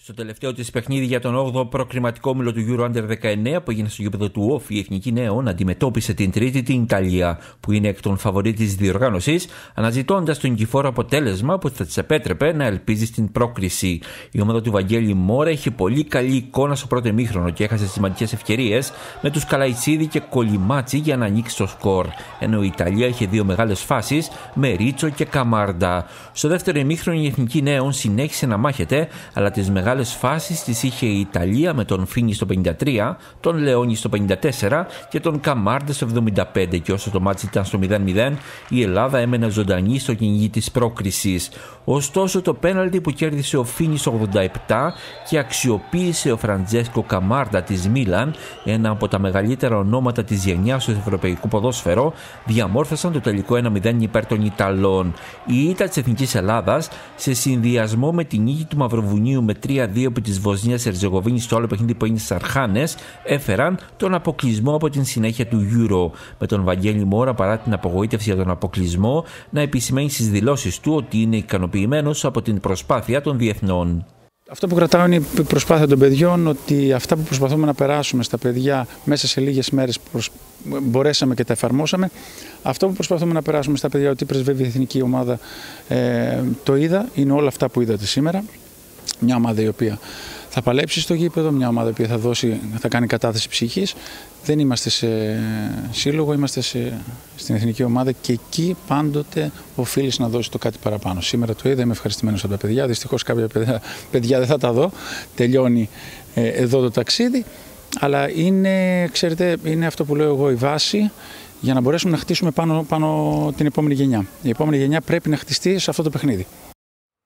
Στο τελευταίο της παιχνίδι για τον 8ο προκριματικό όμιλο του Euro Under 19 που έγινε στο γήπεδο του Όφη, η Εθνική Νέων αντιμετώπισε την Τρίτη την Ιταλία, που είναι εκ των φαβορί της διοργάνωσης, αναζητώντας το νικηφόρο αποτέλεσμα που θα της επέτρεπε να ελπίζει στην πρόκριση. Η ομάδα του Βαγγέλη Μόρα είχε πολύ καλή εικόνα στο πρώτο ημίχρονο και έχασε σημαντικές ευκαιρίες με τους Καλαϊτσίδη και Κολιμάτσι για να ανοίξει το σκορ, ενώ η Ιταλία είχε δύο μεγάλες φάσεις με Ρίτσο και Καμάρντα. Στο δεύτερο ημίχρονο η Εθνική Νέων συνέχισε να μάχεται, αλλά τις μεγάλες φάσεις τις είχε η Ιταλία με τον Φίνι στο 53, τον Λεόνι στο 54 και τον Καμάρντα στο 75, και όσο το μάτσι ήταν στο 0-0 η Ελλάδα έμενε ζωντανή στο κυνηγή της πρόκρισης. Ωστόσο το πέναλτι που κέρδισε ο Φίνι στο 87 και αξιοποίησε ο Φραντζέσκο Καμάρντα της Μίλαν, ένα από τα μεγαλύτερα ονόματα της γενιάς του ευρωπαϊκού ποδόσφαιρο, διαμόρφωσαν το τελικό 1-0 υπέρ των Ιταλών. Η ήττα της Εθνικής Ελλάδας, σε συνδυασμό με την νίκη του Μαυροβουνίου με 3-2 από της Βοσνίας Ερζεγοβίνης στο άλλο παιχνίδι που έγινε στις Αρχάνες, έφεραν τον αποκλεισμό από την συνέχεια του Euro, με τον Βαγγέλη Μόρα, παρά την απογοήτευση για τον αποκλεισμό, να επισημαίνει στις δηλώσεις του ότι είναι ικανοποιημένος από την προσπάθεια των διεθνών. Αυτό που κρατάω είναι η προσπάθεια των παιδιών, ότι αυτά που προσπαθούμε να περάσουμε στα παιδιά μέσα σε λίγες μέρες μπορέσαμε και τα εφαρμόσαμε. Αυτό που προσπαθούμε να περάσουμε στα παιδιά, ότι πρεσβεύει η εθνική ομάδα, το είδα, είναι όλα αυτά που είδατε σήμερα. Μια ομάδα η οποία θα παλέψει στο γήπεδο, μια ομάδα η οποία θα κάνει κατάθεση ψυχής. Δεν είμαστε σε σύλλογο, είμαστε στην εθνική ομάδα και εκεί πάντοτε οφείλεις να δώσεις το κάτι παραπάνω. Σήμερα το είδα, είμαι ευχαριστημένος από τα παιδιά. Δυστυχώς κάποια παιδιά δεν θα τα δω. Τελειώνει εδώ το ταξίδι. Αλλά είναι, ξέρετε, είναι αυτό που λέω εγώ, η βάση για να μπορέσουμε να χτίσουμε πάνω την επόμενη γενιά. Η επόμενη γενιά πρέπει να χτιστεί σε αυτό το παιχνίδι.